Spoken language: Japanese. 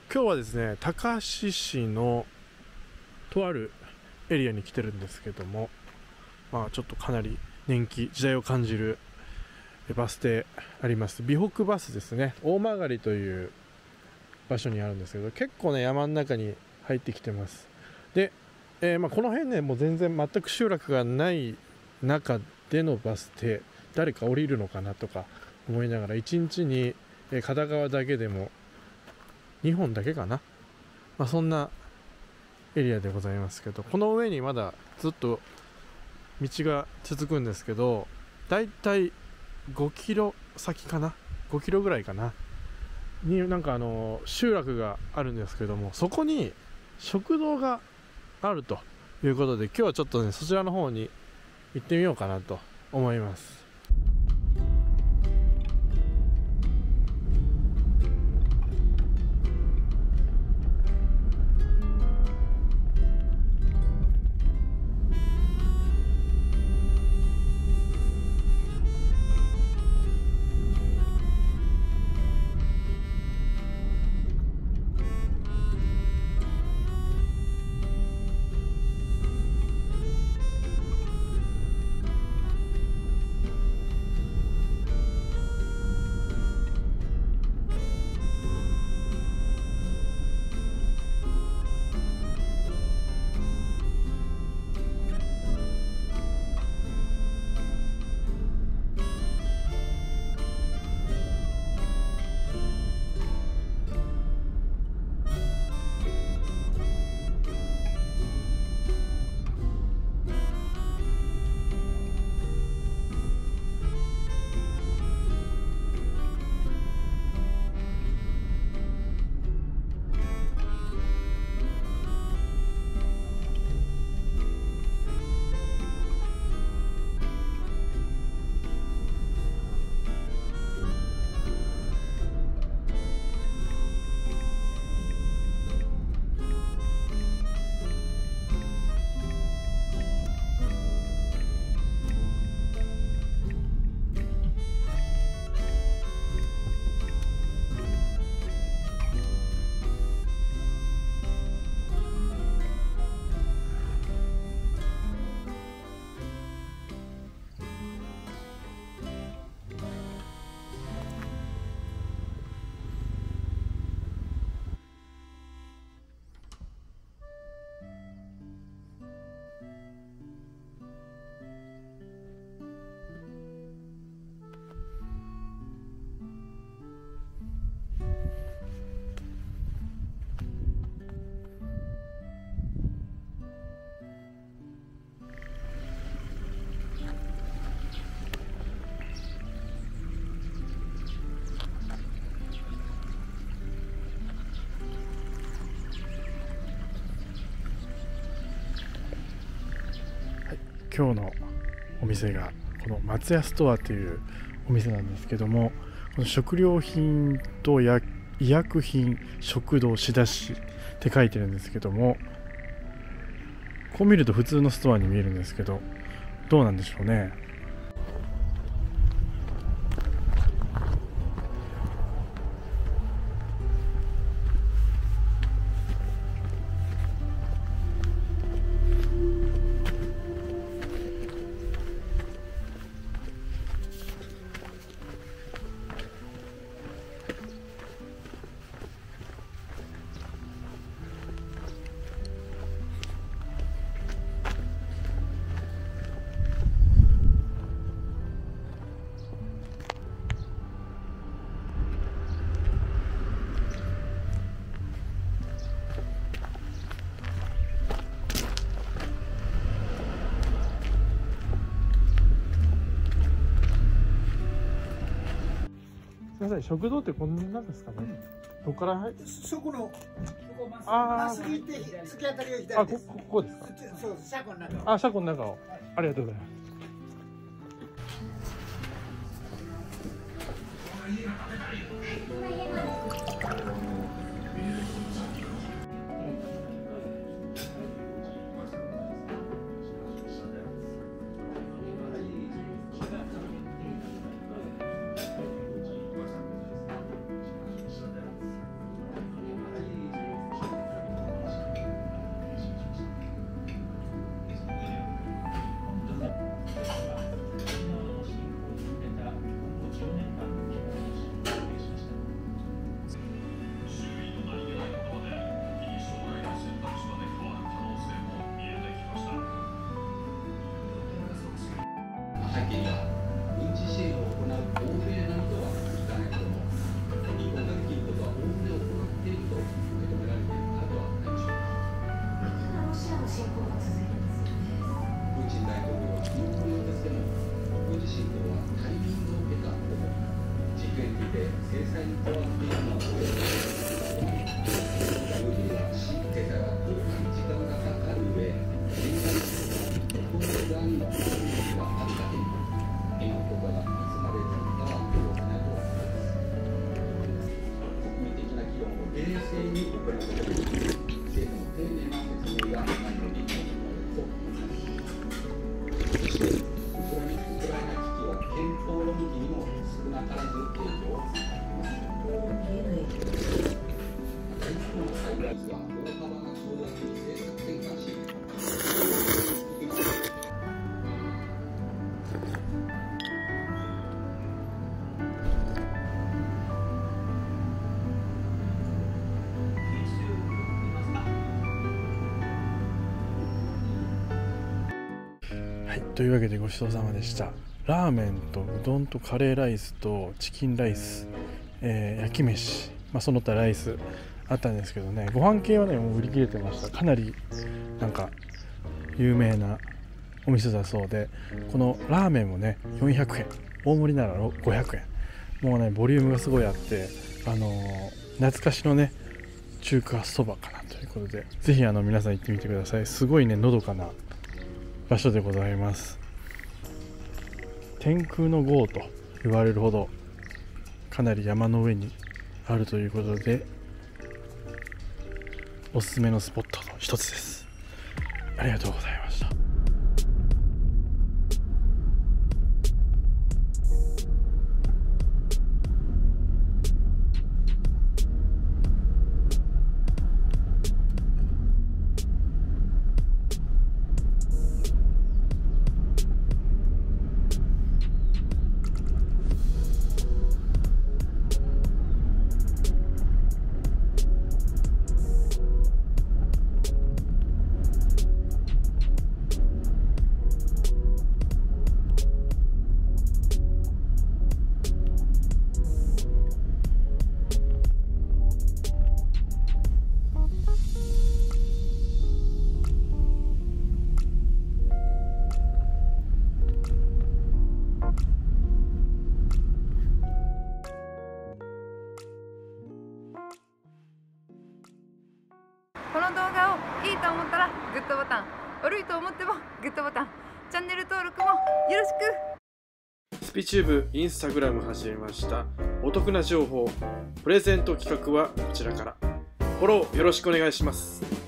今日はですね、高梁市のとあるエリアに来てるんですけども、ちょっとかなり年季、時代を感じるバス停あります。美北バスですね。大曲という場所にあるんですけど、結構ね、山の中に入ってきてます。で、この辺ね、もう全く集落がない中でのバス停、誰か降りるのかなとか思いながら、1日に片側だけでも2本だけかな、そんなエリアでございますけど、この上にまだずっと道が続くんですけど、だいたい5キロ先かな、5キロぐらいかなに集落があるんですけども、そこに食堂があるということで、今日はちょっとね、そちらの方に行ってみようかなと思います。今日のお店がこの松屋ストアというお店なんですけども、この食料品と医薬品、食堂、仕出しって書いてるんですけども、こう見ると普通のストアに見えるんですけど、どうなんでしょうね。すみません、食堂ってこんなんですかね。どこから入って。 そこの。 ああ。 突き当たりを左です。 ここですか。 そう、車庫の中。 車庫の中を。ありがとうございます。 はい、というわけでごちそうさまでした。ラーメンとうどんとカレーライスとチキンライス、焼き飯、その他ライスあったんですけどね、ご飯系はねもう売り切れてました。かなりなんか有名なお店だそうで、このラーメンもね400円、大盛りなら500円、もうねボリュームがすごいあって、懐かしのね中華そばかなということで、ぜひ皆さん行ってみてください。すごいねのどかな場所でございます。天空の郷と言われるほどかなり山の上にあるということで、おすすめのスポットの一つです。ありがとうございました。 この動画をいいと思ったらグッドボタン、悪いと思ってもグッドボタン、チャンネル登録もよろしく。 スピチューブインスタグラム始めました。お得な情報、プレゼント企画はこちらから。フォローよろしくお願いします。